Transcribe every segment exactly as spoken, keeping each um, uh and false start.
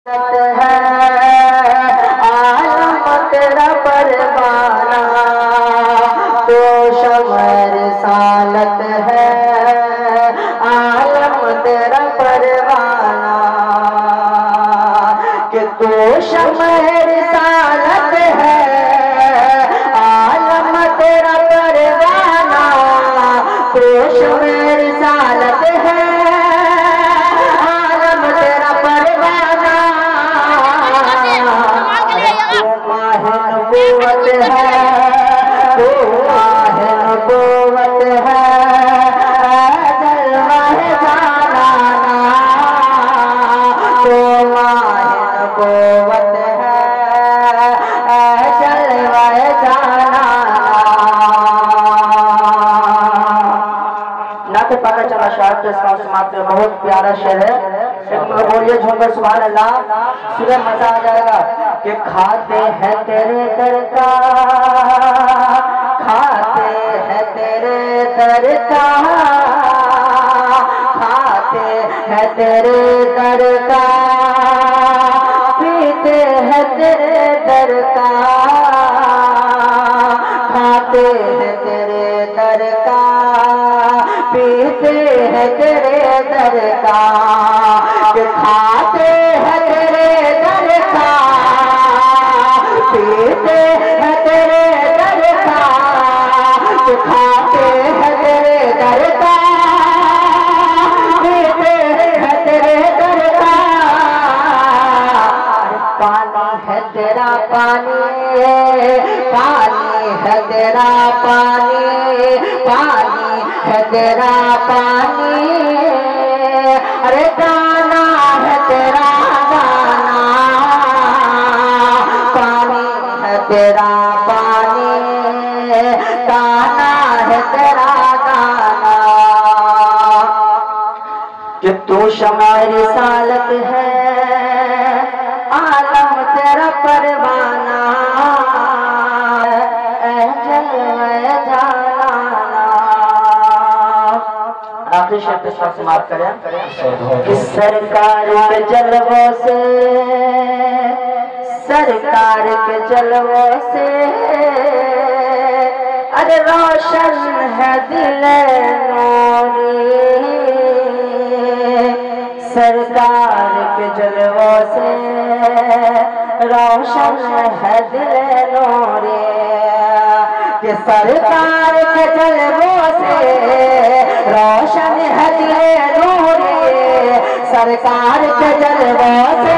है आलम तेरा परवाना, तो शमर सालत है आलम तेरा परवाना, कि तो शमर सालत है आलम तेरा परवाना, तो शमर सालत है पता चला शायद तो इसका समाप्त बहुत प्यारा शेर है। बोलिए झूमकर सुभान अल्लाह, सुबह मजा आ जाएगा। कि खाते हैं तेरे दर का, खाते हैं तेरे दर का, खाते हैं तेरे दर का, पीते हैं तेरे दर का, खाते हैं तेरे दर का, पीते हैं तेरे दर का, कि खाते हैं तेरे दर का, पीते हैं तेरे दर का, कि खाते हैं तेरे दर का, पीते हैं तेरे दर का। पानी है तेरा पानी, पानी है तेरा पानी, पानी है तेरा पानी, अरे दाना है तेरा दाना, पानी है तेरा पानी, दाना है तेरा दाना, कि तू शमाए रिसालत है आलम तेरा परवाना, आखिरी शब्द समाप्त करें। कि सरकार के जलवों से, सरकार के जलवों से, अरे रोशन है दिल नूरी, सरकार के जलवों से रोशन है दिल नूरी, कि सरकार के जलवों से रोशन है दिल नूरी, सरकार के जलवों से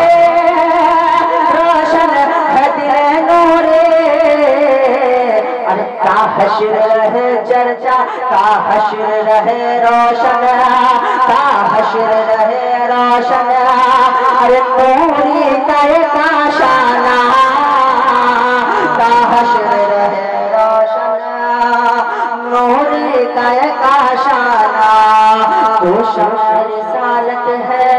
रोशन है दिल नूरी। अरे का हश्र रहे चर्चा, का हश्र रहे रोशन, का हश्र रहे रोशन, अरे नूरी का एक आशाना, का हश्र रहे नूरी का एक आशाना, तो शमर रिसालत है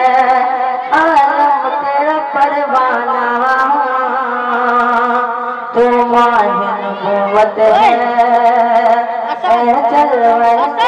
आलम तेरा परवाना, तो माहिन नबूवत है जलवा